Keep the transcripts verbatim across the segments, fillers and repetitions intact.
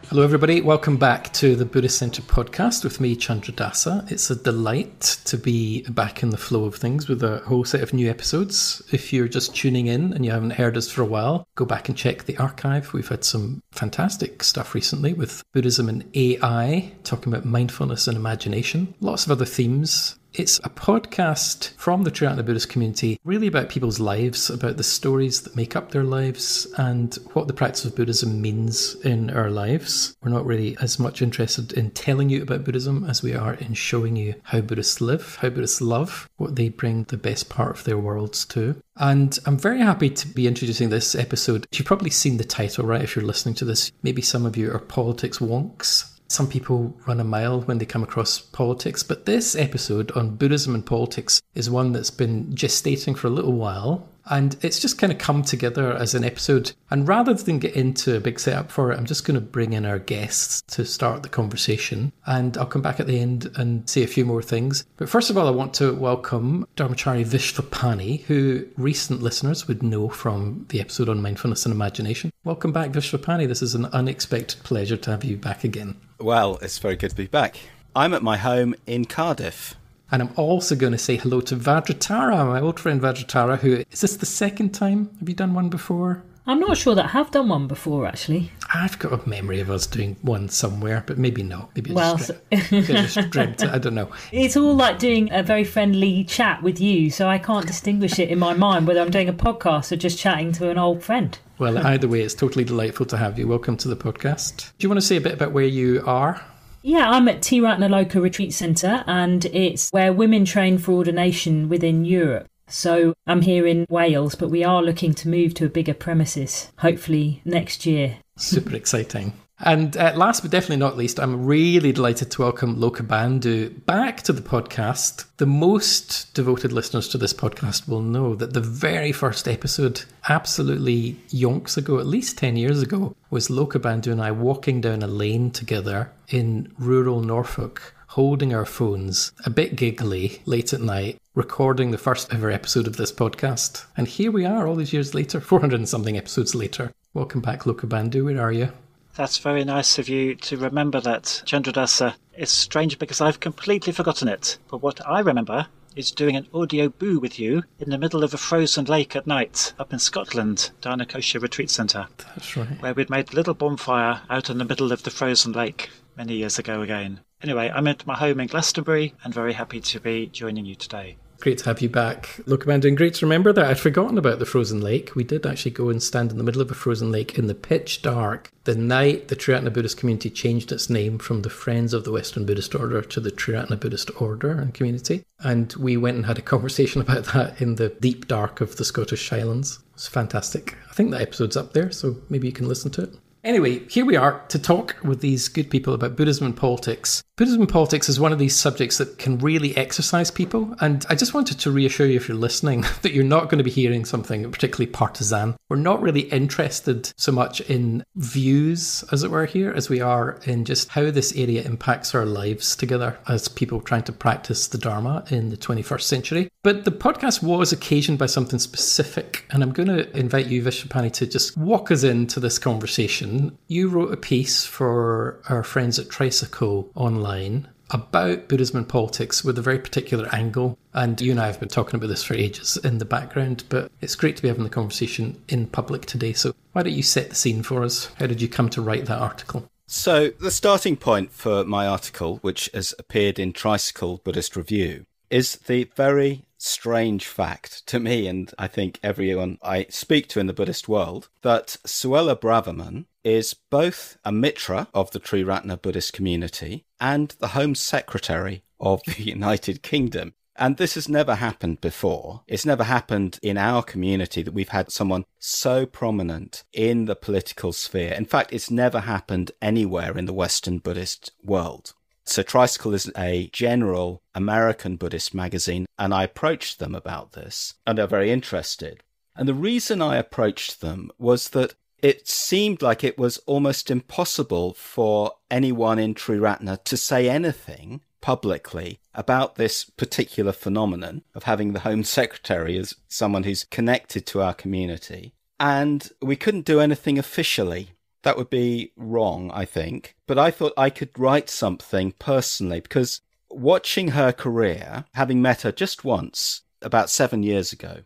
Hello everybody, welcome back to the Buddhist Centre podcast with me, Candradasa. It's a delight to be back in the flow of things with a whole set of new episodes. If you're just tuning in and you haven't heard us for a while, go back and check the archive. We've had some fantastic stuff recently with Buddhism and A I, talking about mindfulness and imagination, lots of other themes. It's a podcast from the Triratna Buddhist Community, really about people's lives, about the stories that make up their lives and what the practice of Buddhism means in our lives. We're not really as much interested in telling you about Buddhism as we are in showing you how Buddhists live, how Buddhists love, what they bring the best part of their worlds to. And I'm very happy to be introducing this episode. You've probably seen the title, right, if you're listening to this. Maybe some of you are politics wonks. Some people run a mile when they come across politics, but this episode on Buddhism and politics is one that's been gestating for a little while, and it's just kind of come together as an episode. And rather than get into a big setup for it, I'm just going to bring in our guests to start the conversation, and I'll come back at the end and say a few more things. But first of all, I want to welcome Dharmachari Vishvapani, who recent listeners would know from the episode on mindfulness and imagination. Welcome back, Vishvapani. This is an unexpected pleasure to have you back again. Well, it's very good to be back. I'm at my home in Cardiff. And I'm also going to say hello to Vajratara, my old friend Vajratara, who, is this the second time? Have you done one before? I'm not sure that I have done one before, actually. I've got a memory of us doing one somewhere, but maybe no. Maybe I well, just, maybe I just dreamt it. I don't know. It's all like doing a very friendly chat with you, so I can't distinguish it in my mind whether I'm doing a podcast or just chatting to an old friend. Well, either way, it's totally delightful to have you. Welcome to the podcast. Do you want to say a bit about where you are? Yeah, I'm at Tiratanaloka Retreat Centre, and it's where women train for ordination within Europe. So I'm here in Wales, but we are looking to move to a bigger premises, hopefully next year. Super exciting. And uh, last but definitely not least, I'm really delighted to welcome Lokabandhu back to the podcast. The most devoted listeners to this podcast will know that the very first episode, absolutely yonks ago, at least ten years ago, was Lokabandhu and I walking down a lane together in rural Norfolk, holding our phones, a bit giggly, late at night, recording the first ever episode of this podcast. And here we are all these years later, four hundred and something episodes later. Welcome back, Lokabandhu. Where are you? That's very nice of you to remember that, Candradasa. It's strange because I've completely forgotten it. But what I remember is doing an audio boo with you in the middle of a frozen lake at night up in Scotland, Tiratanaloka Retreat Centre. That's right. Where we'd made a little bonfire out in the middle of the frozen lake many years ago again. Anyway, I'm at my home in Glastonbury and very happy to be joining you today. Great to have you back, Lokabandhu, and great to remember that. I'd forgotten about the frozen lake. We did actually go and stand in the middle of a frozen lake in the pitch dark the night the Triratna Buddhist Community changed its name from the Friends of the Western Buddhist Order to the Triratna Buddhist Order and Community. And we went and had a conversation about that in the deep dark of the Scottish Highlands. It was fantastic. I think that episode's up there, so maybe you can listen to it. Anyway, here we are to talk with these good people about Buddhism and politics. Buddhism and politics is one of these subjects that can really exercise people. And I just wanted to reassure you, if you're listening, that you're not going to be hearing something particularly partisan. We're not really interested so much in views, as it were, here, as we are in just how this area impacts our lives together as people trying to practice the Dharma in the twenty-first century. But the podcast was occasioned by something specific. And I'm going to invite you, Vishvapani, to just walk us into this conversation. You wrote a piece for our friends at Tricycle online about Buddhism and politics with a very particular angle. And you and I have been talking about this for ages in the background, but it's great to be having the conversation in public today. So why don't you set the scene for us? How did you come to write that article? So the starting point for my article, which has appeared in Tricycle Buddhist Review, is the very strange fact to me, and I think everyone I speak to in the Buddhist world, that Suella Braverman is both a mitra of the Triratna Buddhist Community and the Home Secretary of the United Kingdom. And this has never happened before. It's never happened in our community that we've had someone so prominent in the political sphere. In fact, it's never happened anywhere in the Western Buddhist world. So Tricycle is a general American Buddhist magazine, and I approached them about this, and they're very interested. And the reason I approached them was that it seemed like it was almost impossible for anyone in Triratna to say anything publicly about this particular phenomenon of having the Home Secretary as someone who's connected to our community. And we couldn't do anything officially. That would be wrong, I think. But I thought I could write something personally, because watching her career, having met her just once, about seven years ago,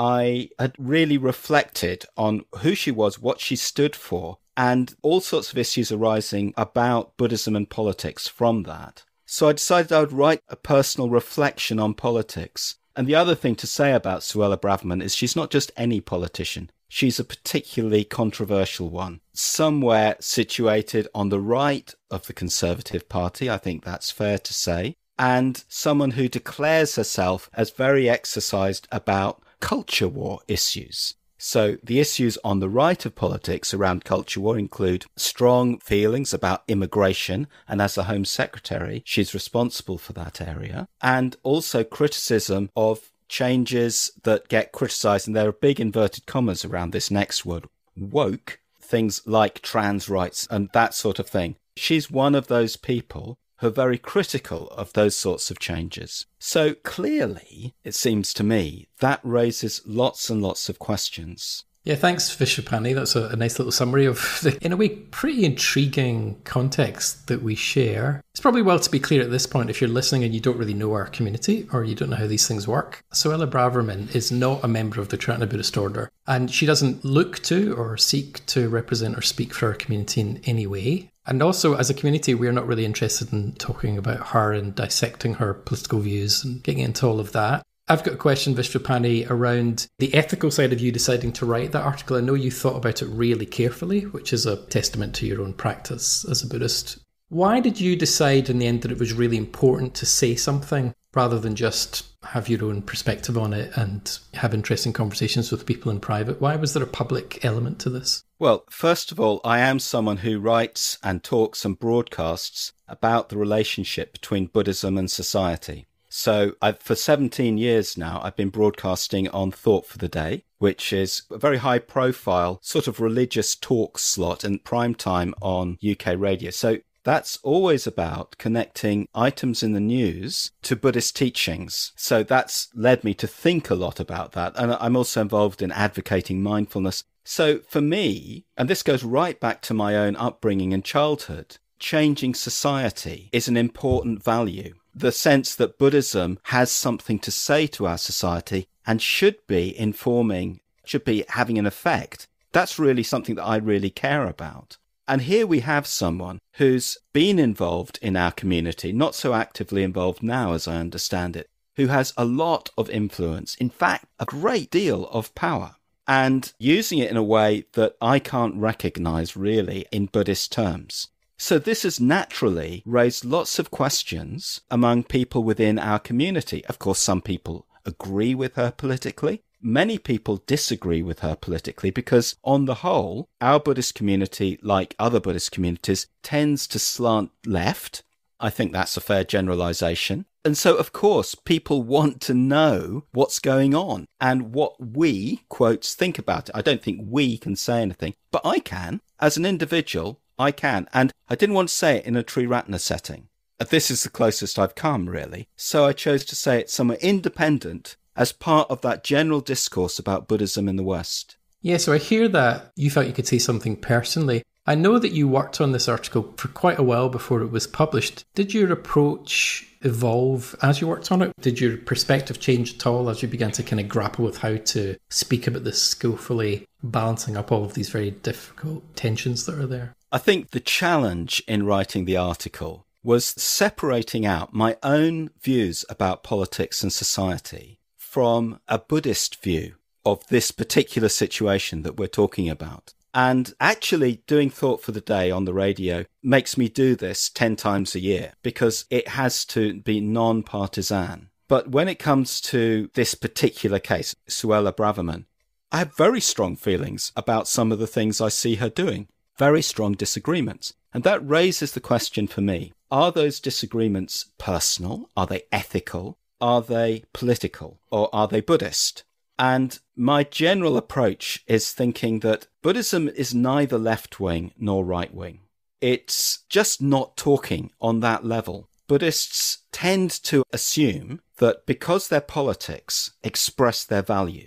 I had really reflected on who she was, what she stood for, and all sorts of issues arising about Buddhism and politics from that. So I decided I would write a personal reflection on politics. And the other thing to say about Suella Braverman is she's not just any politician. She's a particularly controversial one, somewhere situated on the right of the Conservative Party, I think that's fair to say, and someone who declares herself as very exercised about culture war issues. So the issues on the right of politics around culture war include strong feelings about immigration, and as the Home Secretary, she's responsible for that area, and also criticism of changes that get criticised, and there are big inverted commas around this next word, woke, things like trans rights and that sort of thing. She's one of those people who are very critical of those sorts of changes. So clearly, it seems to me, that raises lots and lots of questions. Yeah, thanks, Vishvapani. That's a, a nice little summary of the, in a way, pretty intriguing context that we share. It's probably well to be clear at this point, if you're listening and you don't really know our community or you don't know how these things work, Suella Braverman is not a member of the Triratna Buddhist Order, and she doesn't look to or seek to represent or speak for our community in any way. And also, as a community, we're not really interested in talking about her and dissecting her political views and getting into all of that. I've got a question, Vishvapani, around the ethical side of you deciding to write that article. I know you thought about it really carefully, which is a testament to your own practice as a Buddhist. Why did you decide in the end that it was really important to say something rather than just have your own perspective on it and have interesting conversations with people in private? Why was there a public element to this? Well, first of all, I am someone who writes and talks and broadcasts about the relationship between Buddhism and society. So I've, for seventeen years now, I've been broadcasting on Thought for the Day, which is a very high profile sort of religious talk slot in prime time on U K radio. So that's always about connecting items in the news to Buddhist teachings. So that's led me to think a lot about that. And I'm also involved in advocating mindfulness. So for me, and this goes right back to my own upbringing and childhood, changing society is an important value. The sense that Buddhism has something to say to our society and should be informing, should be having an effect, that's really something that I really care about. And here we have someone who's been involved in our community, not so actively involved now as I understand it, who has a lot of influence, in fact, a great deal of power, and using it in a way that I can't recognize really in Buddhist terms. So this has naturally raised lots of questions among people within our community. Of course, some people agree with her politically. Many people disagree with her politically because, on the whole, our Buddhist community, like other Buddhist communities, tends to slant left. I think that's a fair generalization. And so, of course, people want to know what's going on and what we, quotes, think about it. I don't think we can say anything, but I can. As an individual, I can. And I didn't want to say it in a Triratna setting. This is the closest I've come, really. So I chose to say it somewhere independent as part of that general discourse about Buddhism in the West. Yeah, so I hear that you felt you could say something personally. I know that you worked on this article for quite a while before it was published. Did your approach evolve as you worked on it? Did your perspective change at all as you began to kind of grapple with how to speak about this skillfully, balancing up all of these very difficult tensions that are there? I think the challenge in writing the article was separating out my own views about politics and society from a Buddhist view of this particular situation that we're talking about. And actually doing Thought for the Day on the radio makes me do this ten times a year because it has to be non-partisan. But when it comes to this particular case, Suella Braverman, I have very strong feelings about some of the things I see her doing. Very strong disagreements. And that raises the question for me, are those disagreements personal? Are they ethical? Are they political? Or are they Buddhist? And my general approach is thinking that Buddhism is neither left-wing nor right-wing. It's just not talking on that level. Buddhists tend to assume that because their politics express their values,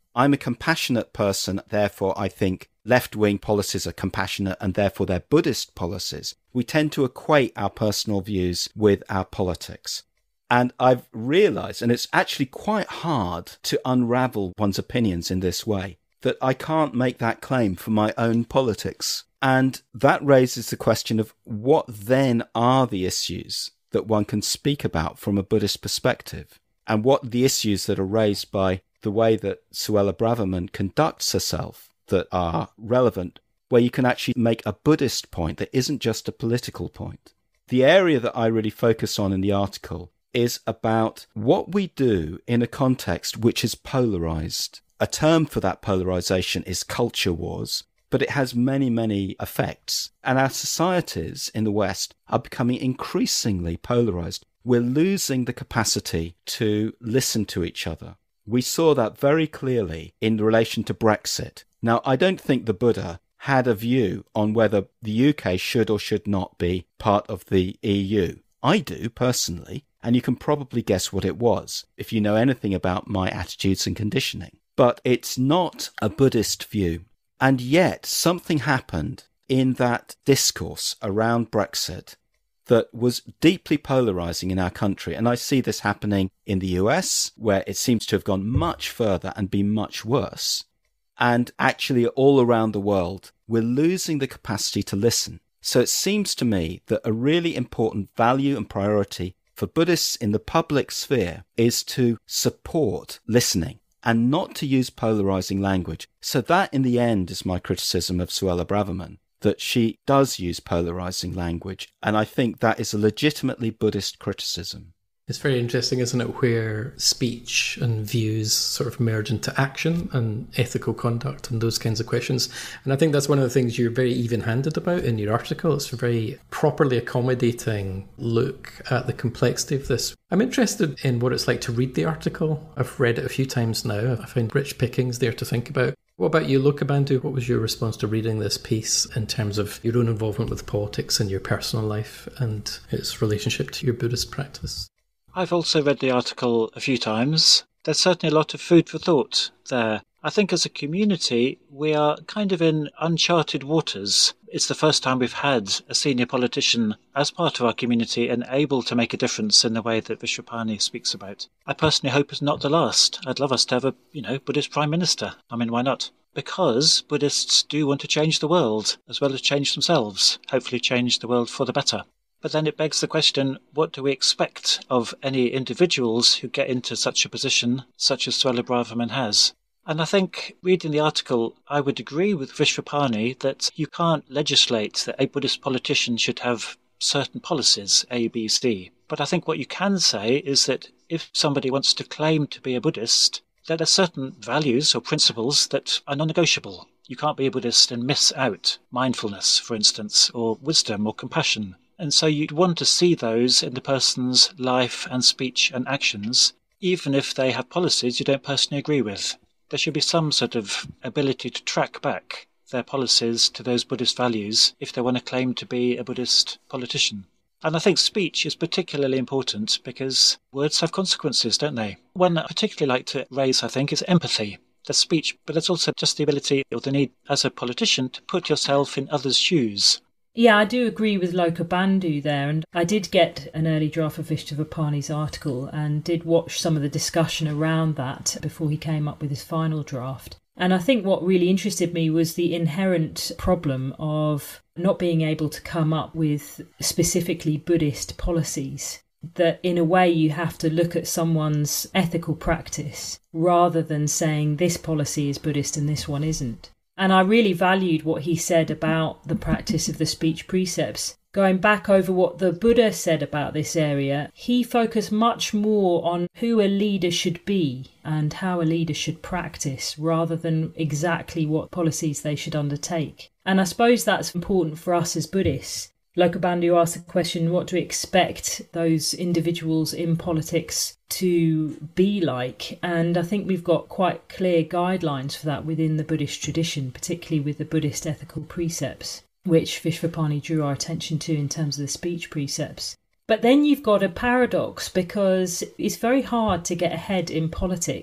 I'm a compassionate person, therefore I think left-wing policies are compassionate and therefore they're Buddhist policies. We tend to equate our personal views with our politics. And I've realised, and it's actually quite hard to unravel one's opinions in this way, that I can't make that claim for my own politics. And that raises the question of what then are the issues that one can speak about from a Buddhist perspective, and what the issues that are raised by the way that Suella Braverman conducts herself that are relevant, where you can actually make a Buddhist point that isn't just a political point. The area that I really focus on in the article is about what we do in a context which is polarized. A term for that polarization is culture wars, but it has many, many effects. And our societies in the West are becoming increasingly polarized. We're losing the capacity to listen to each other. We saw that very clearly in relation to Brexit. Now, I don't think the Buddha had a view on whether the U K should or should not be part of the E U. I do, personally. And you can probably guess what it was if you know anything about my attitudes and conditioning. But it's not a Buddhist view. And yet something happened in that discourse around Brexit that was deeply polarizing in our country. And I see this happening in the U S, where it seems to have gone much further and been much worse. And actually all around the world, we're losing the capacity to listen. So it seems to me that a really important value and priority for Buddhists in the public sphere is to support listening and not to use polarizing language. So that in the end is my criticism of Suella Braverman, that she does use polarizing language. And I think that is a legitimately Buddhist criticism. It's very interesting, isn't it, where speech and views sort of merge into action and ethical conduct and those kinds of questions. And I think that's one of the things you're very even-handed about in your article. It's a very properly accommodating look at the complexity of this. I'm interested in what it's like to read the article. I've read it a few times now. I find rich pickings there to think about. What about you, Lokabandhu? What was your response to reading this piece in terms of your own involvement with politics and your personal life and its relationship to your Buddhist practice? I've also read the article a few times. There's certainly a lot of food for thought there. I think as a community, we are kind of in uncharted waters. It's the first time we've had a senior politician as part of our community and able to make a difference in the way that Vishvapani speaks about. I personally hope it's not the last. I'd love us to have a, you know, Buddhist Prime Minister. I mean, why not? Because Buddhists do want to change the world, as well as change themselves. Hopefully change the world for the better. But then it begs the question, what do we expect of any individuals who get into such a position, such as Suella Braverman has? And I think, reading the article, I would agree with Vishvapani that you can't legislate that a Buddhist politician should have certain policies, A, B, C. But I think what you can say is that if somebody wants to claim to be a Buddhist, there are certain values or principles that are non-negotiable. You can't be a Buddhist and miss out mindfulness, for instance, or wisdom or compassion. And so you'd want to see those in the person's life and speech and actions, even if they have policies you don't personally agree with. There should be some sort of ability to track back their policies to those Buddhist values if they want to claim to be a Buddhist politician. And I think speech is particularly important because words have consequences, don't they? One I particularly like to raise, I think, is empathy. There's speech, but there's also just the ability or the need as a politician to put yourself in others' shoes. Yeah, I do agree with Lokabandhu there, and I did get an early draft of Vishvapani's article and did watch some of the discussion around that before he came up with his final draft. And I think what really interested me was the inherent problem of not being able to come up with specifically Buddhist policies. That in a way you have to look at someone's ethical practice rather than saying this policy is Buddhist and this one isn't. And I really valued what he said about the practice of the speech precepts. Going back over what the Buddha said about this area, he focused much more on who a leader should be and how a leader should practice rather than exactly what policies they should undertake. And I suppose that's important for us as Buddhists. Lokabandhu asked the question, what do we expect those individuals in politics to be like? And I think we've got quite clear guidelines for that within the Buddhist tradition, particularly with the Buddhist ethical precepts, which Vishvapani drew our attention to in terms of the speech precepts. But then you've got a paradox because it's very hard to get ahead in politics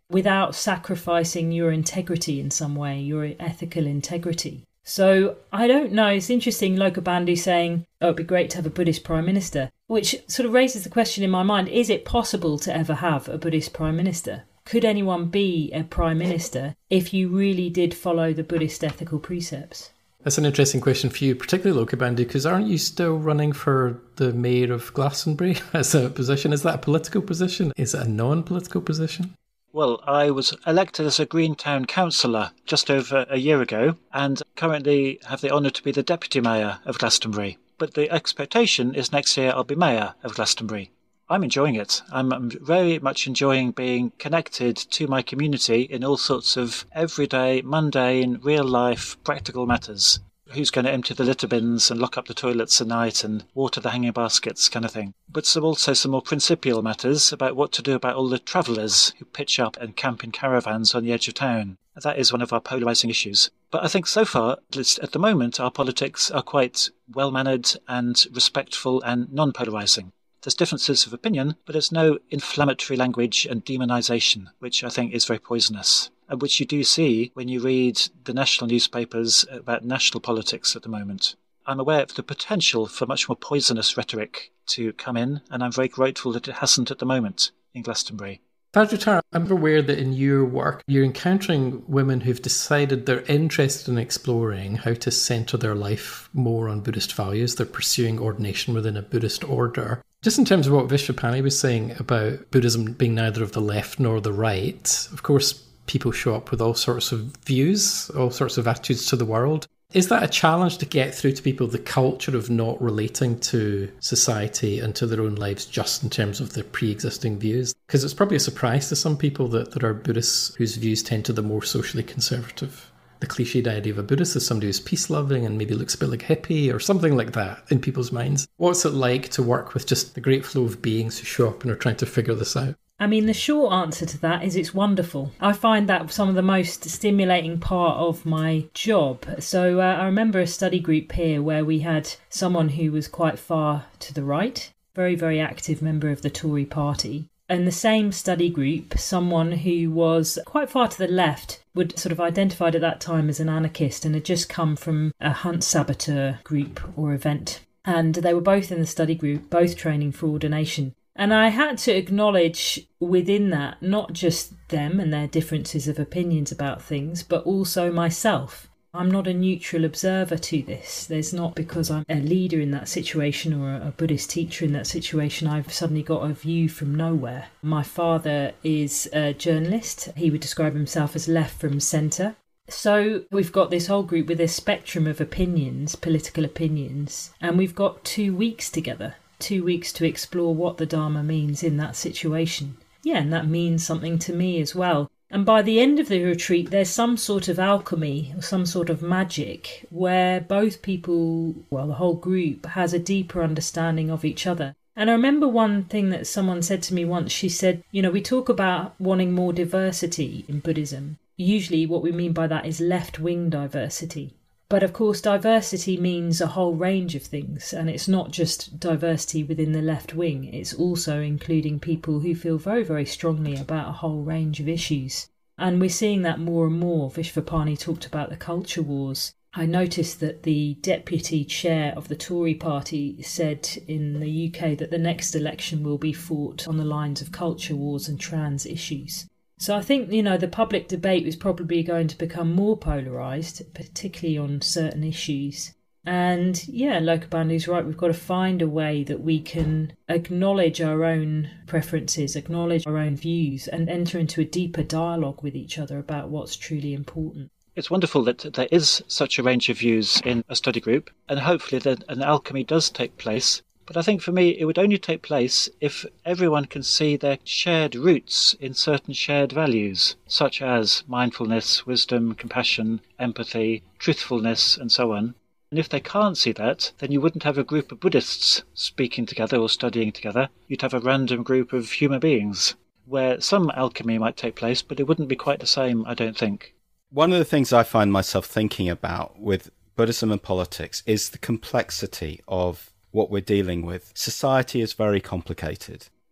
without sacrificing your integrity in some way, your ethical integrity. So I don't know, it's interesting, Lokabandhu saying, oh, it'd be great to have a Buddhist Prime Minister, which sort of raises the question in my mind, is it possible to ever have a Buddhist Prime Minister? Could anyone be a Prime Minister if you really did follow the Buddhist ethical precepts? That's an interesting question for you, particularly Lokabandhu, because aren't you still running for the mayor of Glastonbury as a position? Is that a political position? Is it a non-political position? Well, I was elected as a Greentown councillor just over a year ago and currently have the honour to be the Deputy Mayor of Glastonbury. But the expectation is next year I'll be Mayor of Glastonbury. I'm enjoying it. I'm, I'm very much enjoying being connected to my community in all sorts of everyday, mundane, real-life, practical matters. Who's going to empty the litter bins and lock up the toilets at night and water the hanging baskets kind of thing. But some also some more principial matters about what to do about all the travellers who pitch up and camp in caravans on the edge of town. That is one of our polarising issues. But I think so far, at least at the moment, our politics are quite well-mannered and respectful and non-polarising. There's differences of opinion, but there's no inflammatory language and demonisation, which I think is very poisonous, and which you do see when you read the national newspapers about national politics at the moment. I'm aware of the potential for much more poisonous rhetoric to come in, and I'm very grateful that it hasn't at the moment in Glastonbury. Vajratara, I'm aware that in your work, you're encountering women who've decided they're interested in exploring how to centre their life more on Buddhist values. They're pursuing ordination within a Buddhist order. Just in terms of what Vishvapani was saying about Buddhism being neither of the left nor the right, of course, people show up with all sorts of views, all sorts of attitudes to the world. Is that a challenge to get through to people, the culture of not relating to society and to their own lives just in terms of their pre-existing views? Because it's probably a surprise to some people that there are Buddhists whose views tend to the more socially conservative. The cliched idea of a Buddhist is somebody who's peace-loving and maybe looks a bit like a hippie or something like that in people's minds. What's it like to work with just the great flow of beings who show up and are trying to figure this out? I mean, the short answer to that is it's wonderful. I find that some of the most stimulating part of my job. So uh, I remember a study group here where we had someone who was quite far to the right, very, very active member of the Tory party. And the same study group, someone who was quite far to the left, would sort of identified at that time as an anarchist and had just come from a hunt saboteur group or event. And they were both in the study group, both training for ordination. And I had to acknowledge within that, not just them and their differences of opinions about things, but also myself. I'm not a neutral observer to this. There's not because I'm a leader in that situation or a Buddhist teacher in that situation, I've suddenly got a view from nowhere. My father is a journalist. He would describe himself as left from centre. So we've got this whole group with a spectrum of opinions, political opinions, and we've got two weeks together. Two weeks to explore what the Dharma means in that situation. Yeah, and that means something to me as well. And by the end of the retreat, there's some sort of alchemy, or some sort of magic, where both people, well, the whole group, has a deeper understanding of each other. And I remember one thing that someone said to me once. She said, you know, we talk about wanting more diversity in Buddhism. Usually what we mean by that is left-wing diversity. But of course, diversity means a whole range of things, and it's not just diversity within the left wing, it's also including people who feel very, very strongly about a whole range of issues. And we're seeing that more and more. Vishvapani talked about the culture wars. I noticed that the deputy chair of the Tory party said in the U K that the next election will be fought on the lines of culture wars and trans issues. So I think, you know, the public debate is probably going to become more polarised, particularly on certain issues. And yeah, Lokabandhu's right, we've got to find a way that we can acknowledge our own preferences, acknowledge our own views, and enter into a deeper dialogue with each other about what's truly important. It's wonderful that there is such a range of views in a study group, and hopefully that an alchemy does take place. But I think for me, it would only take place if everyone can see their shared roots in certain shared values, such as mindfulness, wisdom, compassion, empathy, truthfulness, and so on. And if they can't see that, then you wouldn't have a group of Buddhists speaking together or studying together. You'd have a random group of human beings, where some alchemy might take place, but it wouldn't be quite the same, I don't think. One of the things I find myself thinking about with Buddhism and politics is the complexity of what we're dealing with. Society is very complicated.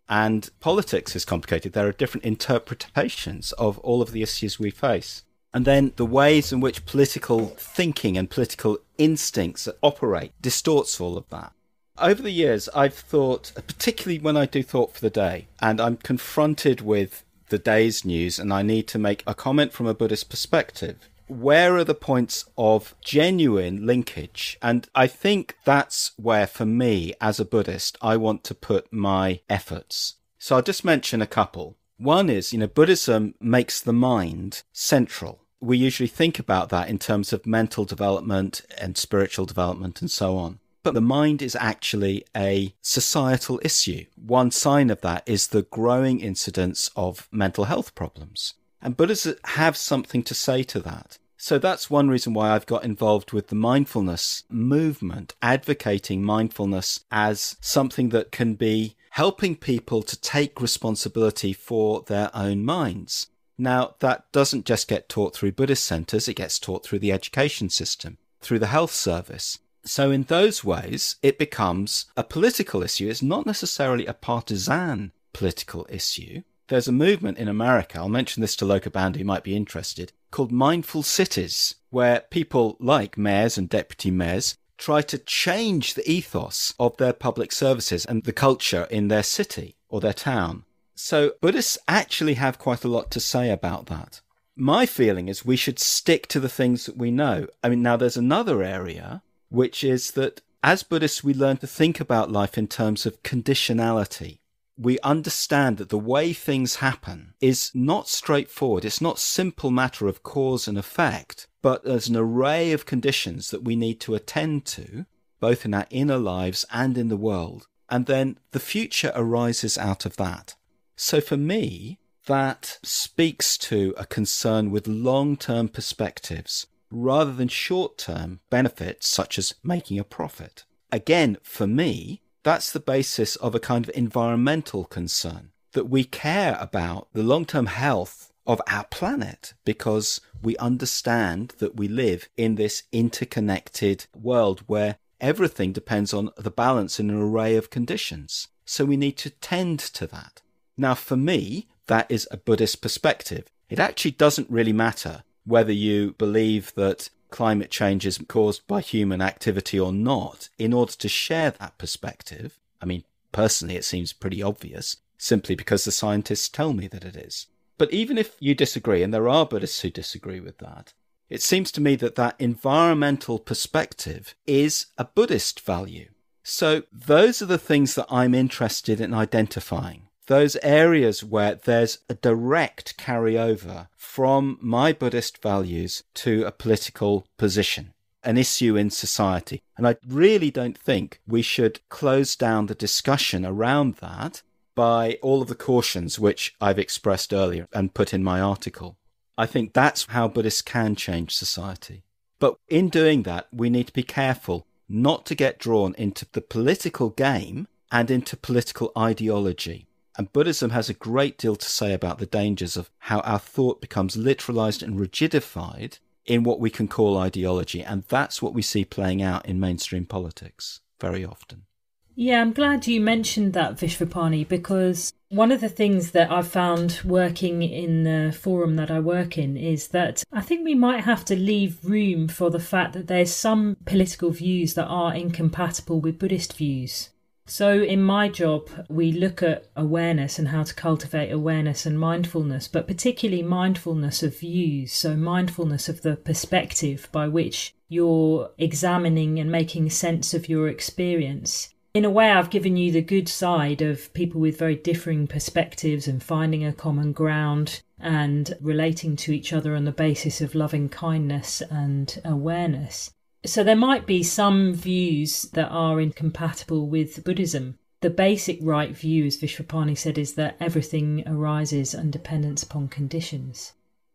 And politics is complicated. There are different interpretations of all of the issues we face. And then the ways in which political thinking and political instincts operate distorts all of that. Over the years, I've thought, particularly when I do Thought for the Day, and I'm confronted with the day's news and I need to make a comment from a Buddhist perspective, where are the points of genuine linkage? And I think that's where, for me, as a Buddhist, I want to put my efforts. So I'll just mention a couple. One is, you know, Buddhism makes the mind central. We usually think about that in terms of mental development and spiritual development and so on. But the mind is actually a societal issue. One sign of that is the growing incidence of mental health problems. And Buddhists have something to say to that. So that's one reason why I've got involved with the mindfulness movement, advocating mindfulness as something that can be helping people to take responsibility for their own minds. Now, that doesn't just get taught through Buddhist centres, it gets taught through the education system, through the health service. So in those ways, it becomes a political issue. It's not necessarily a partisan political issue. There's a movement in America, I'll mention this to Lokabandhu, who might be interested, called Mindful Cities, where people like mayors and deputy mayors try to change the ethos of their public services and the culture in their city or their town. So Buddhists actually have quite a lot to say about that. My feeling is we should stick to the things that we know. I mean, now there's another area, which is that as Buddhists, we learn to think about life in terms of conditionality. We understand that the way things happen is not straightforward. It's not a simple matter of cause and effect, but there's an array of conditions that we need to attend to, both in our inner lives and in the world. And then the future arises out of that. So for me, that speaks to a concern with long-term perspectives rather than short-term benefits such as making a profit. Again, for me, that's the basis of a kind of environmental concern, that we care about the long-term health of our planet because we understand that we live in this interconnected world where everything depends on the balance in an array of conditions. So we need to tend to that. Now, for me, that is a Buddhist perspective. It actually doesn't really matter whether you believe that climate change is caused by human activity or not. In order to share that perspective, I mean, personally, it seems pretty obvious, simply because the scientists tell me that it is. But even if you disagree, and there are Buddhists who disagree with that, it seems to me that that environmental perspective is a Buddhist value. So those are the things that I'm interested in identifying. Those areas where there's a direct carryover from my Buddhist values to a political position, an issue in society. And I really don't think we should close down the discussion around that by all of the cautions which I've expressed earlier and put in my article. I think that's how Buddhists can change society. But in doing that, we need to be careful not to get drawn into the political game and into political ideology. And Buddhism has a great deal to say about the dangers of how our thought becomes literalized and rigidified in what we can call ideology. And that's what we see playing out in mainstream politics very often. Yeah, I'm glad you mentioned that, Vishvapani, because one of the things that I've found working in the forum that I work in is that I think we might have to leave room for the fact that there's some political views that are incompatible with Buddhist views. So in my job, we look at awareness and how to cultivate awareness and mindfulness, but particularly mindfulness of views. So mindfulness of the perspective by which you're examining and making sense of your experience. In a way, I've given you the good side of people with very differing perspectives and finding a common ground and relating to each other on the basis of loving kindness and awareness. So there might be some views that are incompatible with Buddhism. The basic right view, as Vishvapani said, is that everything arises and depends upon conditions.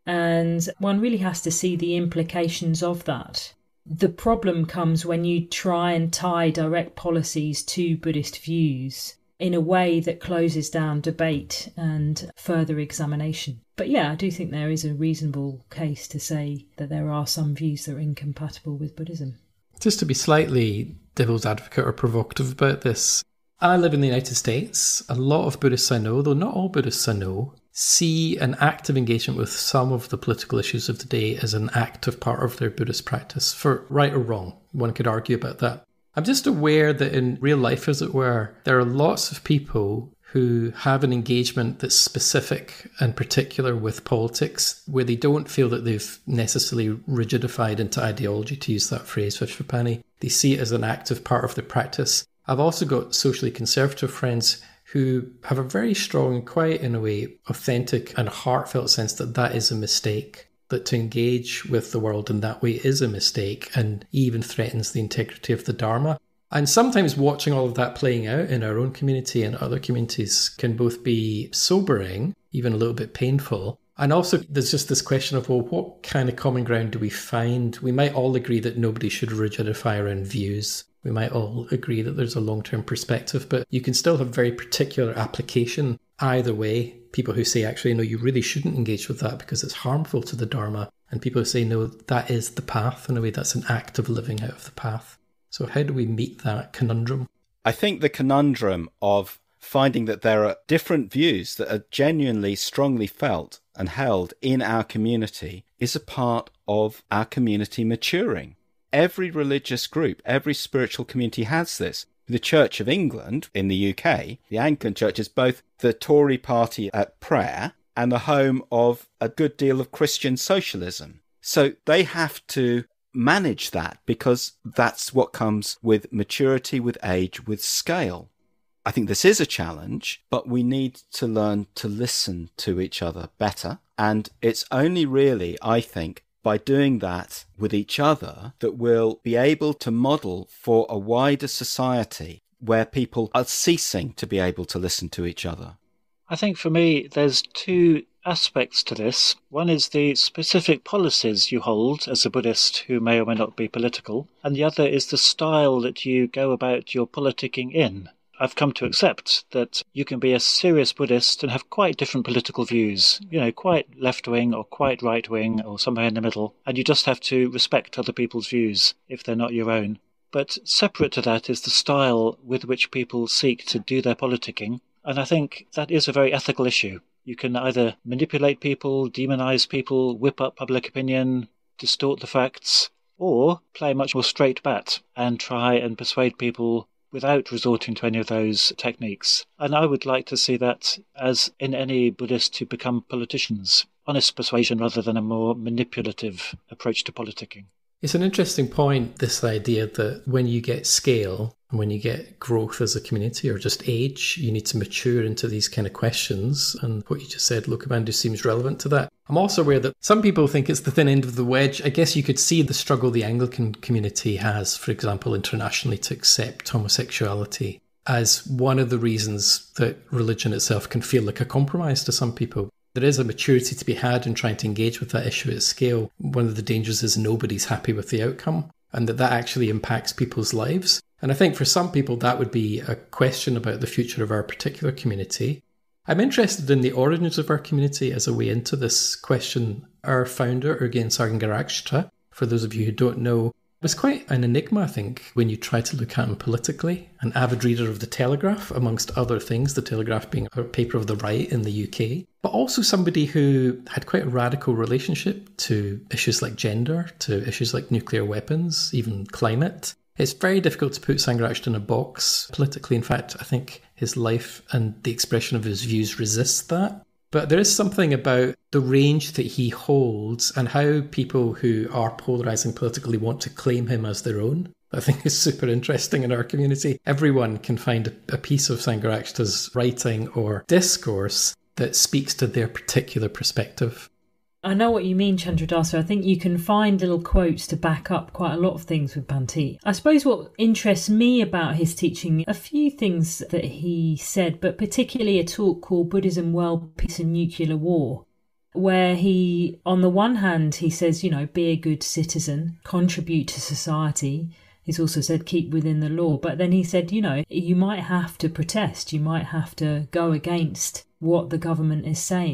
And one really has to see the implications of that. The problem comes when you try and tie direct policies to Buddhist views in a way that closes down debate and further examination. But yeah, I do think there is a reasonable case to say that there are some views that are incompatible with Buddhism. Just to be slightly devil's advocate or provocative about this, I live in the United States. A lot of Buddhists I know, though not all Buddhists I know, see an active engagement with some of the political issues of the day as an active part of their Buddhist practice, for right or wrong. One could argue about that. I'm just aware that in real life, as it were, there are lots of people who have an engagement that's specific and particular with politics, where they don't feel that they've necessarily rigidified into ideology, to use that phrase, Vishvapani. They see it as an active part of their practice. I've also got socially conservative friends who have a very strong and quite, in a way, authentic and heartfelt sense that that is a mistake, that to engage with the world in that way is a mistake and even threatens the integrity of the Dharma. And sometimes watching all of that playing out in our own community and other communities can both be sobering, even a little bit painful. And also there's just this question of, well, what kind of common ground do we find? We might all agree that nobody should rigidify around views. We might all agree that there's a long-term perspective, but you can still have very particular application either way. People who say, actually, no, you really shouldn't engage with that because it's harmful to the Dharma. And people who say, no, that is the path. In a way, that's an act of living out of the path. So how do we meet that conundrum? I think the conundrum of finding that there are different views that are genuinely strongly felt and held in our community is a part of our community maturing. Every religious group, every spiritual community has this. The Church of England in the U K, the Anglican Church, is both the Tory party at prayer and the home of a good deal of Christian socialism. So they have to manage that because that's what comes with maturity, with age, with scale. I think this is a challenge, but we need to learn to listen to each other better. And it's only really, I think, by doing that with each other that we'll be able to model for a wider society where people are ceasing to be able to listen to each other. I think for me, there's two aspects to this. One is the specific policies you hold as a Buddhist who may or may not be political, and the other is the style that you go about your politicking in. I've come to accept that you can be a serious Buddhist and have quite different political views, you know, quite left-wing or quite right-wing or somewhere in the middle, and you just have to respect other people's views if they're not your own. But separate to that is the style with which people seek to do their politicking, and I think that is a very ethical issue. You can either manipulate people, demonize people, whip up public opinion, distort the facts, or play a much more straight bat and try and persuade people without resorting to any of those techniques. And I would like to see that, as in any Buddhist who become politicians, honest persuasion rather than a more manipulative approach to politicking. It's an interesting point, this idea that when you get scale and when you get growth as a community or just age, you need to mature into these kind of questions. And what you just said, Lokabandhu, seems relevant to that. I'm also aware that some people think it's the thin end of the wedge. I guess you could see the struggle the Anglican community has, for example, internationally, to accept homosexuality as one of the reasons that religion itself can feel like a compromise to some people. There is a maturity to be had in trying to engage with that issue at scale. One of the dangers is nobody's happy with the outcome and that that actually impacts people's lives. And I think for some people that would be a question about the future of our particular community. I'm interested in the origins of our community as a way into this question. Our founder, Urgen Sargangarakshta, for those of you who don't know, was quite an enigma, I think, when you try to look at him politically. An avid reader of the Telegraph, amongst other things, the Telegraph being a paper of the right in the U K, but also somebody who had quite a radical relationship to issues like gender, to issues like nuclear weapons, even climate. It's very difficult to put Sangharakshta in a box politically. In fact, I think his life and the expression of his views resist that. But there is something about the range that he holds and how people who are polarising politically want to claim him as their own. I think is super interesting in our community. Everyone can find a piece of Sangharakshta's writing or discourse that speaks to their particular perspective. I know what you mean, Candradasa. I think you can find little quotes to back up quite a lot of things with Bhante. I suppose what interests me about his teaching, a few things that he said, but particularly a talk called Buddhism, World Peace and Nuclear War, where he, on the one hand, he says, you know, be a good citizen, contribute to society. He's also said keep within the law. But then he said, you know, you might have to protest. You might have to go against what the government is saying.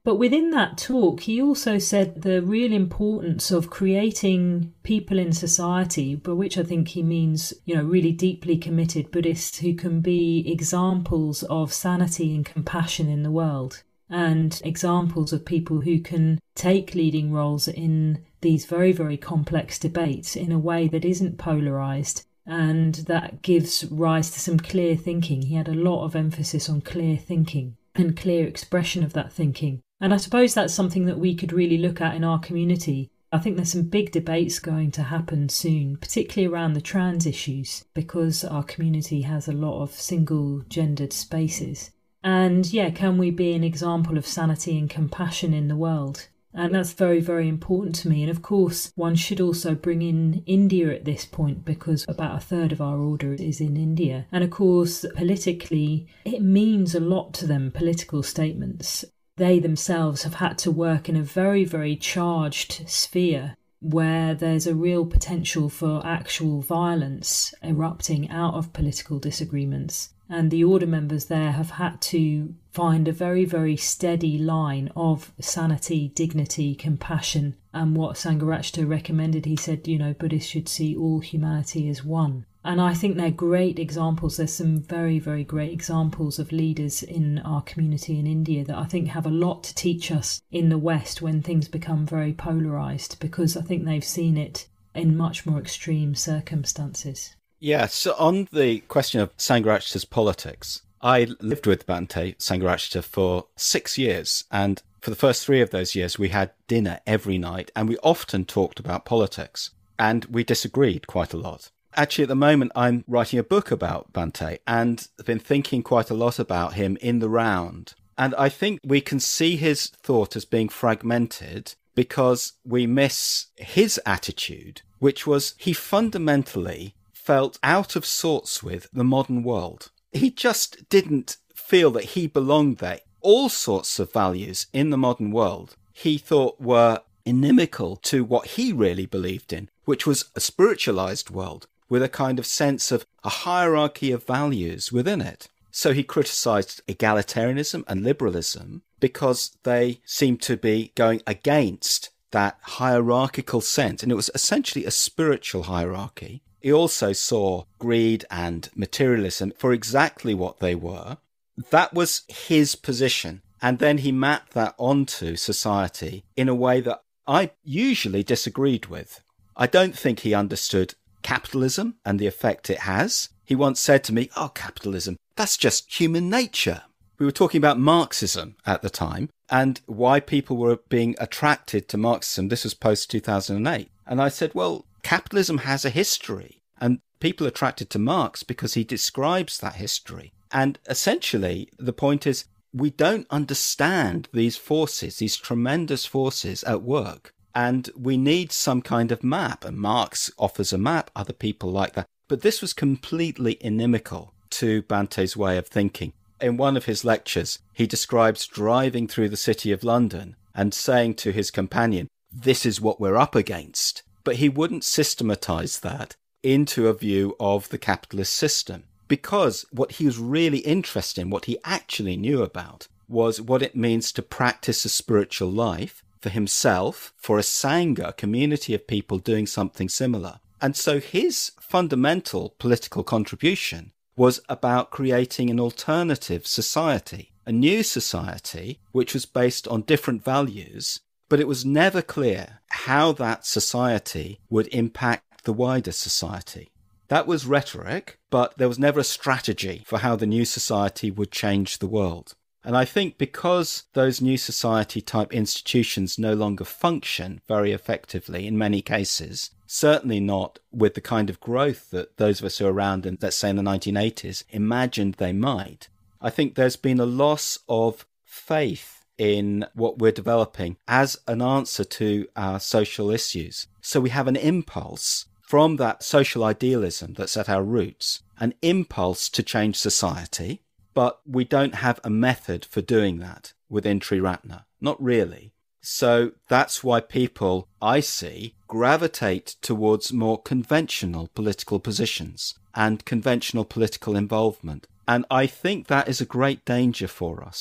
But within that talk, he also said the real importance of creating people in society, by which I think he means, you know, really deeply committed Buddhists who can be examples of sanity and compassion in the world, and examples of people who can take leading roles in these very, very complex debates in a way that isn't polarised and that gives rise to some clear thinking. He had a lot of emphasis on clear thinking and clear expression of that thinking. And I suppose that's something that we could really look at in our community. I think there's some big debates going to happen soon, particularly around the trans issues, because our community has a lot of single-gendered spaces. And yeah, can we be an example of sanity and compassion in the world? And that's very, very important to me. And of course, one should also bring in India at this point, because about a third of our order is in India. And of course, politically, it means a lot to them, political statements. They themselves have had to work in a very, very charged sphere where there's a real potential for actual violence erupting out of political disagreements. And the order members there have had to find a very, very steady line of sanity, dignity, compassion. And what Sangharakshita recommended, he said, you know, Buddhists should see all humanity as one. And I think they're great examples. There's some very, very great examples of leaders in our community in India that I think have a lot to teach us in the West when things become very polarised, because I think they've seen it in much more extreme circumstances. Yeah, so on the question of Sangharakshita's politics, I lived with Bhante Sangharakshita for six years, and for the first three of those years we had dinner every night, and we often talked about politics, and we disagreed quite a lot. Actually, at the moment, I'm writing a book about Bhante, and I've been thinking quite a lot about him in the round. And I think we can see his thought as being fragmented because we miss his attitude, which was he fundamentally felt out of sorts with the modern world. He just didn't feel that he belonged there. All sorts of values in the modern world he thought were inimical to what he really believed in, which was a spiritualized world with a kind of sense of a hierarchy of values within it. So he criticised egalitarianism and liberalism because they seemed to be going against that hierarchical sense, and it was essentially a spiritual hierarchy. He also saw greed and materialism for exactly what they were. That was his position. And then he mapped that onto society in a way that I usually disagreed with. I don't think he understood capitalism and the effect it has. He once said to me, oh, capitalism, that's just human nature. We were talking about Marxism at the time and why people were being attracted to Marxism. This was post two thousand eight. And I said, well, capitalism has a history and people are attracted to Marx because he describes that history. And essentially, the point is, we don't understand these forces, these tremendous forces at work. And we need some kind of map. And Marx offers a map, other people like that. But this was completely inimical to Bhante's way of thinking. In one of his lectures, he describes driving through the city of London and saying to his companion, this is what we're up against. But he wouldn't systematize that into a view of the capitalist system. Because what he was really interested in, what he actually knew about, was what it means to practice a spiritual life for himself, for a Sangha, a community of people doing something similar. And so his fundamental political contribution was about creating an alternative society, a new society which was based on different values, but it was never clear how that society would impact the wider society. That was rhetoric, but there was never a strategy for how the new society would change the world. And I think because those new society type institutions no longer function very effectively in many cases, certainly not with the kind of growth that those of us who are around in, let's say in the nineteen eighties, imagined they might, I think there's been a loss of faith in what we're developing as an answer to our social issues. So we have an impulse from that social idealism that's at our roots, an impulse to change society, but we don't have a method for doing that within Triratna. Not really. So that's why people, I see, gravitate towards more conventional political positions and conventional political involvement. And I think that is a great danger for us.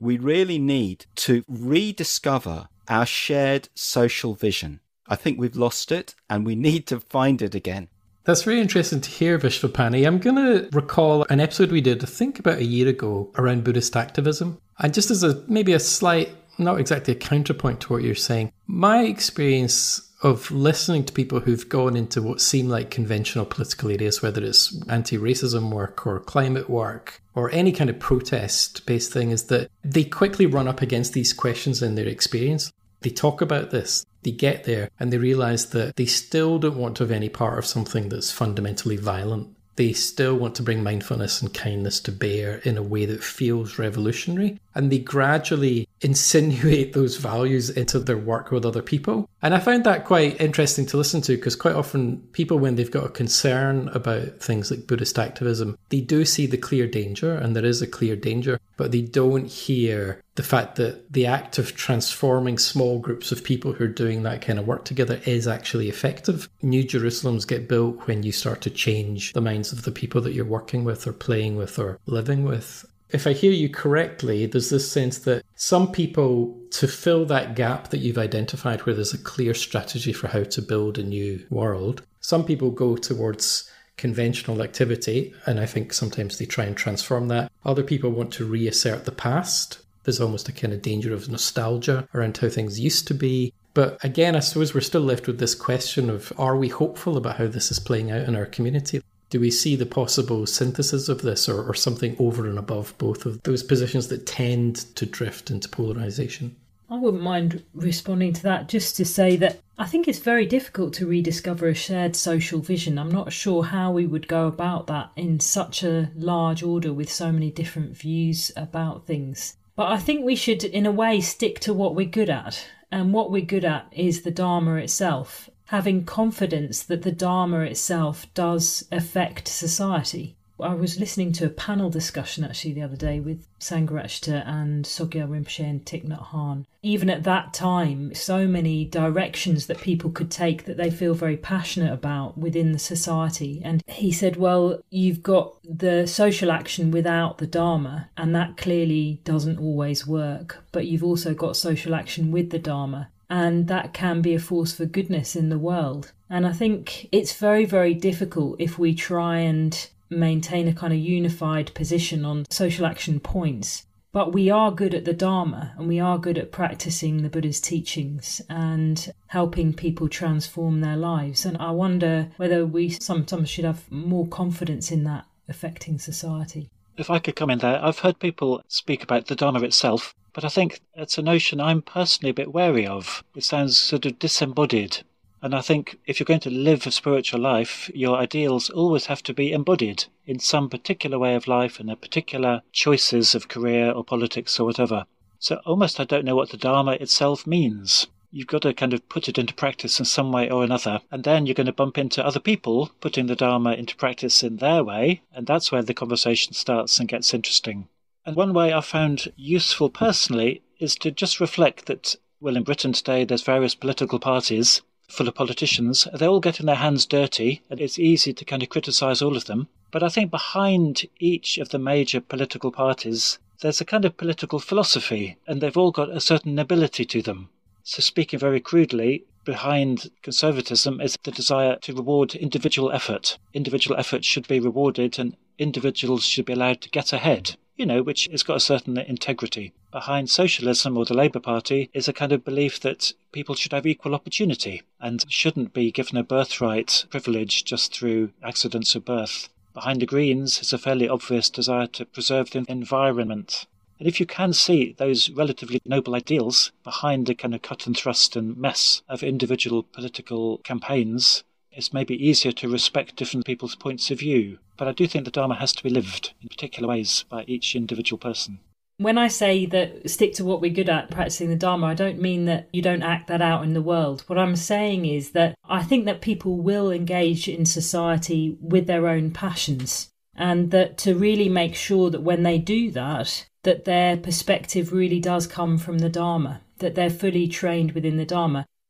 we really need to rediscover our shared social vision. I think we've lost it and we need to find it again. That's very interesting to hear, Vishvapani. I'm going to recall an episode we did, I think about a year ago, around Buddhist activism. And just as a maybe a slight, not exactly a counterpoint to what you're saying, my experience of listening to people who've gone into what seem like conventional political areas, whether it's anti-racism work or climate work or any kind of protest-based thing, is that they quickly run up against these questions in their experience. They talk about this, they get there, and they realise that they still don't want to have any part of something that's fundamentally violent. They still want to bring mindfulness and kindness to bear in a way that feels revolutionary. And they gradually insinuate those values into their work with other people. And I found that quite interesting to listen to, because quite often people, when they've got a concern about things like Buddhist activism, they do see the clear danger, and there is a clear danger, but they don't hear the fact that the act of transforming small groups of people who are doing that kind of work together is actually effective. New Jerusalems get built when you start to change the minds of the people that you're working with or playing with or living with. If I hear you correctly, there's this sense that some people, to fill that gap that you've identified where there's a clear strategy for how to build a new world, some people go towards conventional activity, and I think sometimes they try and transform that. Other people want to reassert the past. There's almost a kind of danger of nostalgia around how things used to be. But again, I suppose we're still left with this question of, are we hopeful about how this is playing out in our community? Do we see the possible synthesis of this, or, or something over and above both of those positions that tend to drift into polarisation? I wouldn't mind responding to that, just to say that I think it's very difficult to rediscover a shared social vision. I'm not sure how we would go about that in such a large order with so many different views about things. But I think we should, in a way, stick to what we're good at. And what we're good at is the Dharma itself. Having confidence that the Dharma itself does affect society. I was listening to a panel discussion actually the other day with Sangharakshita and Sogyal Rinpoche and Thich Nhat Hanh. Even at that time, so many directions that people could take that they feel very passionate about within the society. And he said, well, you've got the social action without the Dharma, and that clearly doesn't always work. But you've also got social action with the Dharma, and that can be a force for goodness in the world. And I think it's very, very difficult if we try and maintain a kind of unified position on social action points. But we are good at the Dharma, and we are good at practicing the Buddha's teachings and helping people transform their lives. And I wonder whether we sometimes should have more confidence in that affecting society. If I could come in there, I've heard people speak about the Dharma itself, but I think it's a notion I'm personally a bit wary of. It sounds sort of disembodied. And I think if you're going to live a spiritual life, your ideals always have to be embodied in some particular way of life and a particular choices of career or politics or whatever. So almost I don't know what the Dharma itself means. You've got to kind of put it into practice in some way or another, and then you're going to bump into other people putting the Dharma into practice in their way, and that's where the conversation starts and gets interesting. And one way I found useful personally is to just reflect that, well, in Britain today there's various political parties full of politicians. They're all getting their hands dirty, and it's easy to kind of criticise all of them. But I think behind each of the major political parties, there's a kind of political philosophy, and they've all got a certain nobility to them. So speaking very crudely, behind conservatism is the desire to reward individual effort. Individual effort should be rewarded, and individuals should be allowed to get ahead, you know, which has got a certain integrity. Behind socialism or the Labour Party is a kind of belief that people should have equal opportunity and shouldn't be given a birthright privilege just through accidents of birth. Behind the Greens is a fairly obvious desire to preserve the environment. And if you can see those relatively noble ideals behind the kind of cut and thrust and mess of individual political campaigns, it's maybe easier to respect different people's points of view. But I do think the Dharma has to be lived in particular ways by each individual person. When I say that stick to what we're good at, practicing the Dharma, I don't mean that you don't act that out in the world. What I'm saying is that I think that people will engage in society with their own passions, and that to really make sure that when they do that, that their perspective really does come from the Dharma, that they're fully trained within the Dharma.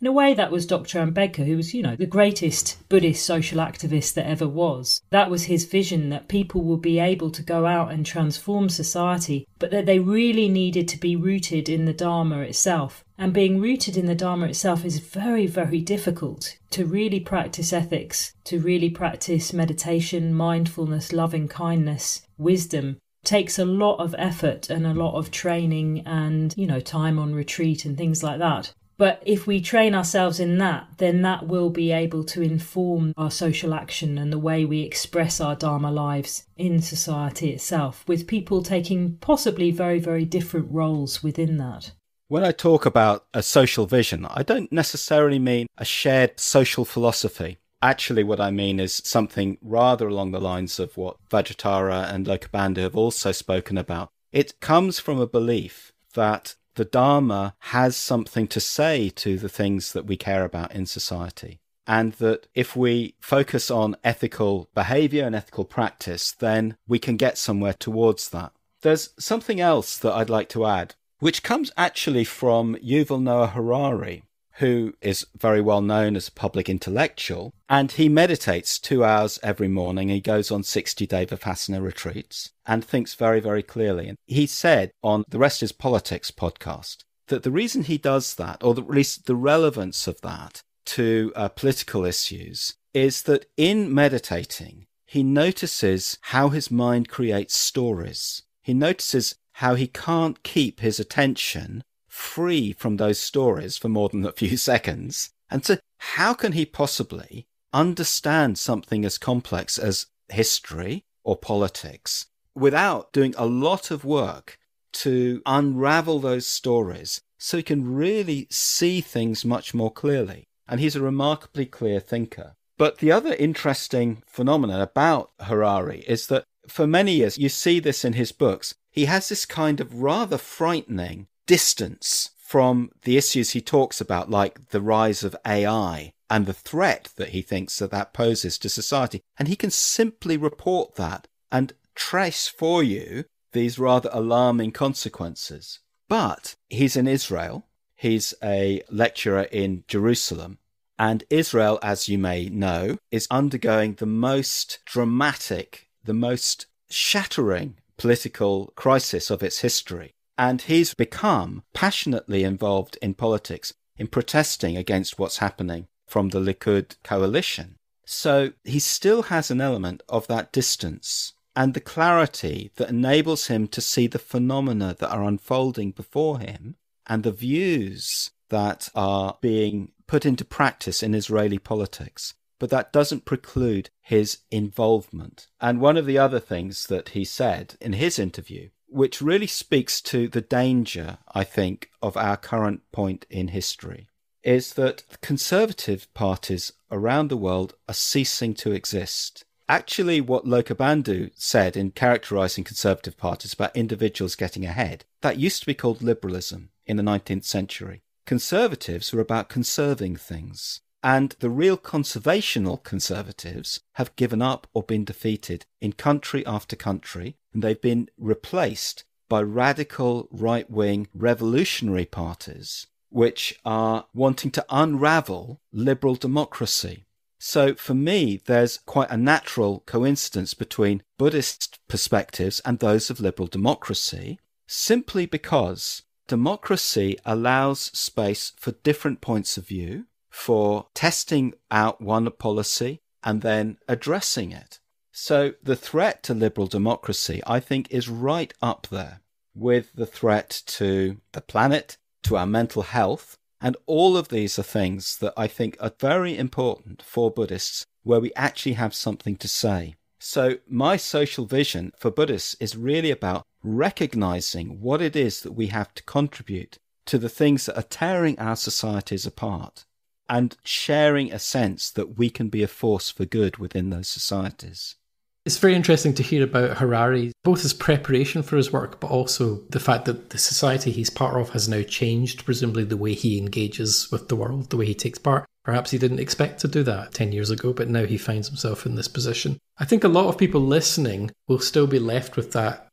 In a way, that was Doctor Ambedkar, who was, you know, the greatest Buddhist social activist that ever was. That was his vision, that people would be able to go out and transform society, but that they really needed to be rooted in the Dharma itself. And being rooted in the Dharma itself is very, very difficult. To really practice ethics, to really practice meditation, mindfulness, loving kindness, wisdom, takes a lot of effort and a lot of training and, you know, time on retreat and things like that. But if we train ourselves in that, then that will be able to inform our social action and the way we express our Dharma lives in society itself, with people taking possibly very, very different roles within that. When I talk about a social vision, I don't necessarily mean a shared social philosophy. Actually, what I mean is something rather along the lines of what Vajratara and Lokabandhu have also spoken about. It comes from a belief that the Dharma has something to say to the things that we care about in society. And that if we focus on ethical behaviour and ethical practice, then we can get somewhere towards that. There's something else that I'd like to add, which comes actually from Yuval Noah Harari, who is very well known as a public intellectual, and he meditates two hours every morning. He goes on sixty-day Vipassana retreats and thinks very, very clearly. And he said on The Rest is Politics podcast that the reason he does that, or at least the relevance of that to uh, political issues, is that in meditating, he notices how his mind creates stories. He notices how he can't keep his attention free from those stories for more than a few seconds. And so how can he possibly understand something as complex as history or politics without doing a lot of work to unravel those stories so he can really see things much more clearly? And he's a remarkably clear thinker. But the other interesting phenomenon about Harari is that for many years, you see this in his books, he has this kind of rather frightening distance from the issues he talks about, like the rise of A I and the threat that he thinks that that poses to society. And he can simply report that and trace for you these rather alarming consequences. But he's in Israel. He's a lecturer in Jerusalem. And Israel, as you may know, is undergoing the most dramatic, the most shattering political crisis of its history. And he's become passionately involved in politics, in protesting against what's happening from the Likud coalition. So he still has an element of that distance and the clarity that enables him to see the phenomena that are unfolding before him and the views that are being put into practice in Israeli politics. But that doesn't preclude his involvement. And one of the other things that he said in his interview, which really speaks to the danger, I think, of our current point in history, is that conservative parties around the world are ceasing to exist. Actually, what Lokabandhu said in characterising conservative parties about individuals getting ahead, that used to be called liberalism in the nineteenth century. Conservatives were about conserving things. And the real conservational conservatives have given up or been defeated in country after country, and they've been replaced by radical right-wing revolutionary parties, which are wanting to unravel liberal democracy. So for me, there's quite a natural coincidence between Buddhist perspectives and those of liberal democracy, simply because democracy allows space for different points of view, for testing out one policy and then addressing it. So the threat to liberal democracy, I think, is right up there with the threat to the planet, to our mental health. And all of these are things that I think are very important for Buddhists, where we actually have something to say. So my social vision for Buddhists is really about recognizing what it is that we have to contribute to the things that are tearing our societies apart, and sharing a sense that we can be a force for good within those societies. It's very interesting to hear about Harari, both his preparation for his work, but also the fact that the society he's part of has now changed, presumably the way he engages with the world, the way he takes part. Perhaps he didn't expect to do that ten years ago, but now he finds himself in this position. I think a lot of people listening will still be left with that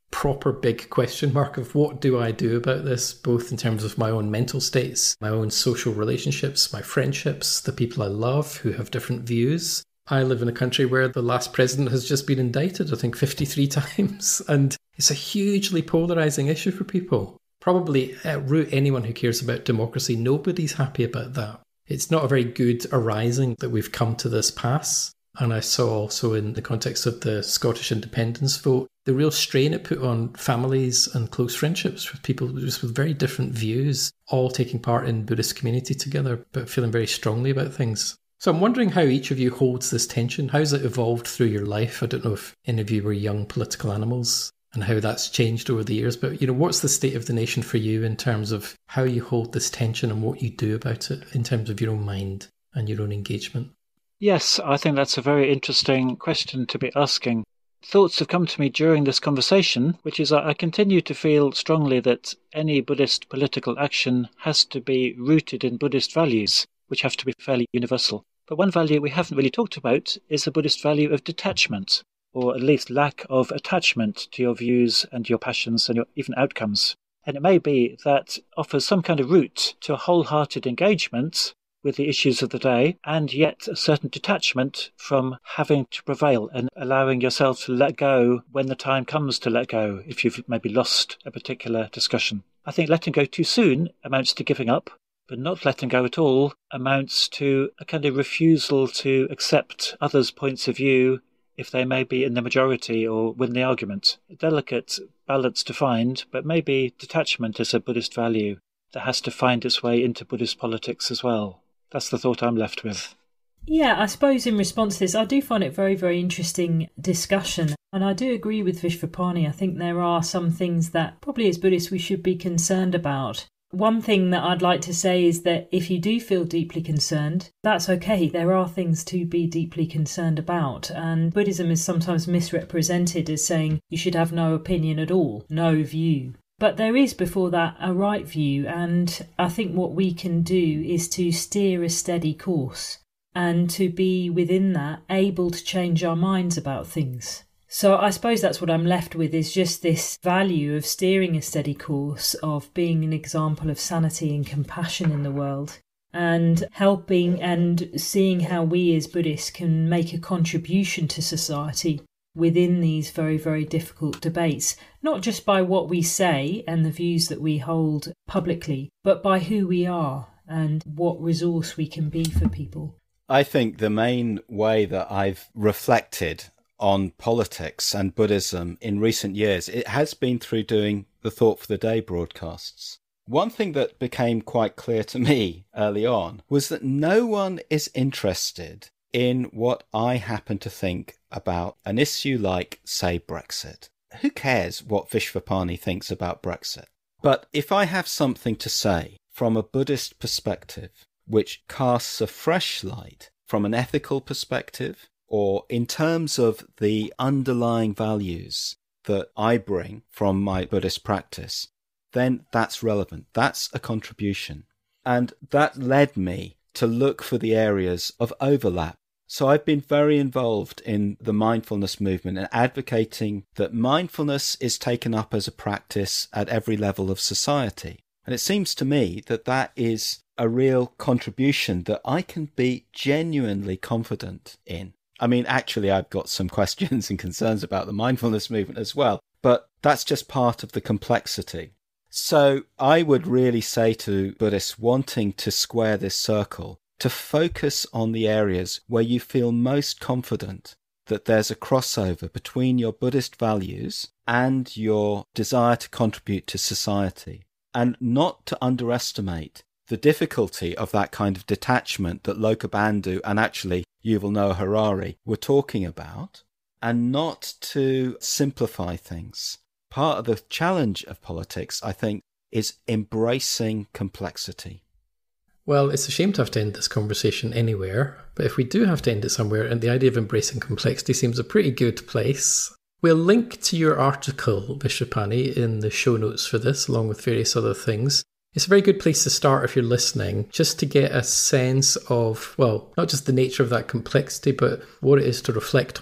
proper big question mark of what do I do about this, both in terms of my own mental states, my own social relationships, my friendships, the people I love who have different views. I live in a country where the last president has just been indicted, I think fifty-three times, and it's a hugely polarising issue for people. Probably at root, anyone who cares about democracy, nobody's happy about that. It's not a very good arising that we've come to this pass. And I saw also in the context of the Scottish independence vote, the real strain it put on families and close friendships with people just with very different views, all taking part in Buddhist community together, but feeling very strongly about things. So I'm wondering how each of you holds this tension. How's it evolved through your life? I don't know if any of you were young political animals and how that's changed over the years, but you know, what's the state of the nation for you in terms of how you hold this tension and what you do about it in terms of your own mind and your own engagement? Yes, I think that's a very interesting question to be asking. Thoughts have come to me during this conversation, which is I continue to feel strongly that any Buddhist political action has to be rooted in Buddhist values, which have to be fairly universal. But one value we haven't really talked about is the Buddhist value of detachment, or at least lack of attachment to your views and your passions and your even outcomes. And it may be that offers some kind of route to a wholehearted engagement with the issues of the day, and yet a certain detachment from having to prevail and allowing yourself to let go when the time comes to let go, if you've maybe lost a particular discussion. I think letting go too soon amounts to giving up, but not letting go at all amounts to a kind of refusal to accept others' points of view if they may be in the majority or win the argument. A delicate balance to find, but maybe detachment is a Buddhist value that has to find its way into Buddhist politics as well. That's the thought I'm left with. Yeah, I suppose in response to this, I do find it very, very interesting discussion. And I do agree with Vishvapani. I think there are some things that probably as Buddhists we should be concerned about. One thing that I'd like to say is that if you do feel deeply concerned, that's okay. There are things to be deeply concerned about. And Buddhism is sometimes misrepresented as saying you should have no opinion at all, no view. But there is before that a right view, and I think what we can do is to steer a steady course and to be within that able to change our minds about things. So I suppose that's what I'm left with, is just this value of steering a steady course, of being an example of sanity and compassion in the world, and helping and seeing how we as Buddhists can make a contribution to society within these very, very difficult debates, not just by what we say and the views that we hold publicly, but by who we are and what resource we can be for people. I think the main way that I've reflected on politics and Buddhism in recent years, it has been through doing the Thought for the Day broadcasts. One thing that became quite clear to me early on was that no one is interested in what I happen to think about an issue like, say, Brexit. Who cares what Vishvapani thinks about Brexit? But if I have something to say from a Buddhist perspective, which casts a fresh light from an ethical perspective, or in terms of the underlying values that I bring from my Buddhist practice, then that's relevant. That's a contribution. And that led me to look for the areas of overlap. So I've been very involved in the mindfulness movement and advocating that mindfulness is taken up as a practice at every level of society. And it seems to me that that is a real contribution that I can be genuinely confident in. I mean, actually, I've got some questions and concerns about the mindfulness movement as well, but that's just part of the complexity. So I would really say to Buddhists wanting to square this circle, to focus on the areas where you feel most confident that there's a crossover between your Buddhist values and your desire to contribute to society, and not to underestimate the difficulty of that kind of detachment that Lokabandhu and actually Yuval Noah Harari were talking about, and not to simplify things. Part of the challenge of politics, I think, is embracing complexity. Well, it's a shame to have to end this conversation anywhere, but if we do have to end it somewhere, and the idea of embracing complexity seems a pretty good place, we'll link to your article, Vishvapani, in the show notes for this, along with various other things. It's a very good place to start if you're listening, just to get a sense of, well, not just the nature of that complexity, but what it is to reflect on it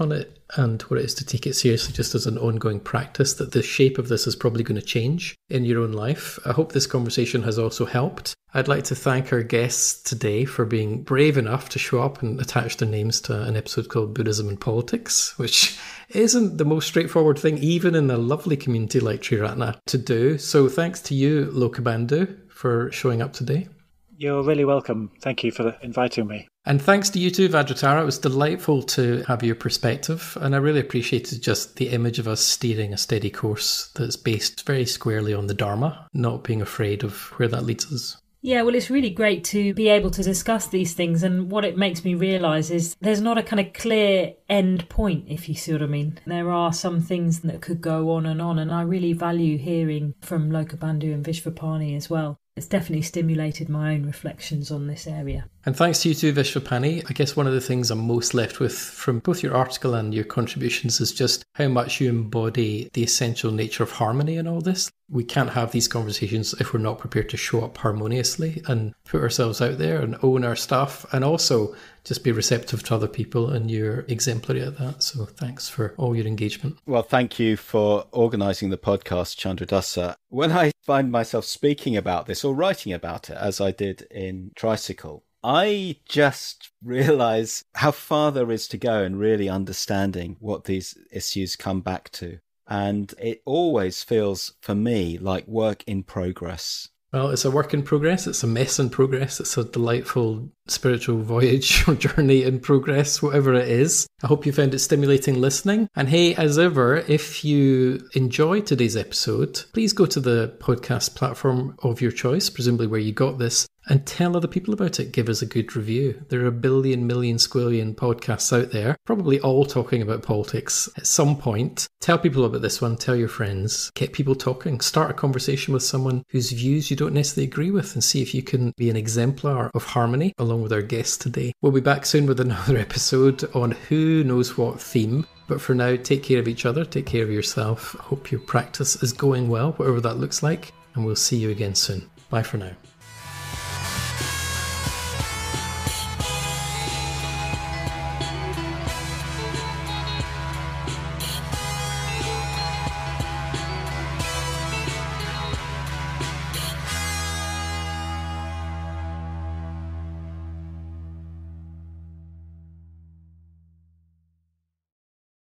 and what it is to take it seriously just as an ongoing practice, that the shape of this is probably going to change in your own life. I hope this conversation has also helped. I'd like to thank our guests today for being brave enough to show up and attach their names to an episode called Buddhism and Politics, which isn't the most straightforward thing, even in a lovely community like Triratna, to do. So thanks to you, Lokabandhu, for showing up today. You're really welcome. Thank you for inviting me. And thanks to you too, Vajratara. It was delightful to have your perspective, and I really appreciated just the image of us steering a steady course that's based very squarely on the Dharma, not being afraid of where that leads us. Yeah, well, it's really great to be able to discuss these things, and what it makes me realise is there's not a kind of clear end point, if you see what I mean. There are some things that could go on and on, and I really value hearing from Lokabandhu and Vishvapani as well. It's definitely stimulated my own reflections on this area. And thanks to you too, Vishvapani. I guess one of the things I'm most left with from both your article and your contributions is just how much you embody the essential nature of harmony in all this. We can't have these conversations if we're not prepared to show up harmoniously and put ourselves out there and own our stuff, and also just be receptive to other people, and you're exemplary at that. So thanks for all your engagement. Well, thank you for organising the podcast, Candradasa. When I find myself speaking about this or writing about it, as I did in Tricycle, I just realise how far there is to go in really understanding what these issues come back to. And it always feels, for me, like work in progress. Well, it's a work in progress. It's a mess in progress. It's a delightful spiritual voyage or journey in progress, whatever it is. I hope you found it stimulating listening. And hey, as ever, if you enjoyed today's episode, please go to the podcast platform of your choice, presumably where you got this, and tell other people about it. Give us a good review. There are a billion, million, squillion podcasts out there, probably all talking about politics at some point. Tell people about this one. Tell your friends. Get people talking. Start a conversation with someone whose views you don't necessarily agree with, and see if you can be an exemplar of harmony along with our guests today. We'll be back soon with another episode on who knows what theme. But for now, take care of each other. Take care of yourself. I hope your practice is going well, whatever that looks like. And we'll see you again soon. Bye for now.